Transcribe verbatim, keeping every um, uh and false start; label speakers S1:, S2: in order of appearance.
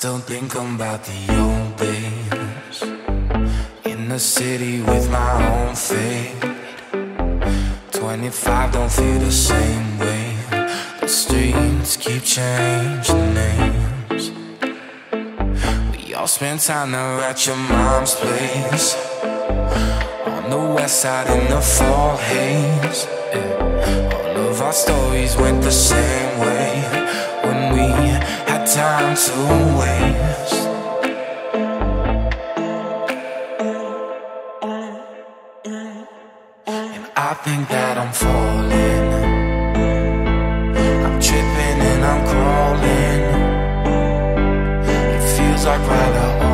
S1: still think about the old days in the city with my own fate. Twenty-five don't feel the same way. The streets keep changing names. We all spend time there at your mom's place, on the west side in the fall haze. Yeah. All of our stories went the same way when we had time to waste. And I think that I'm falling, I'm tripping and I'm crawling. It feels like right up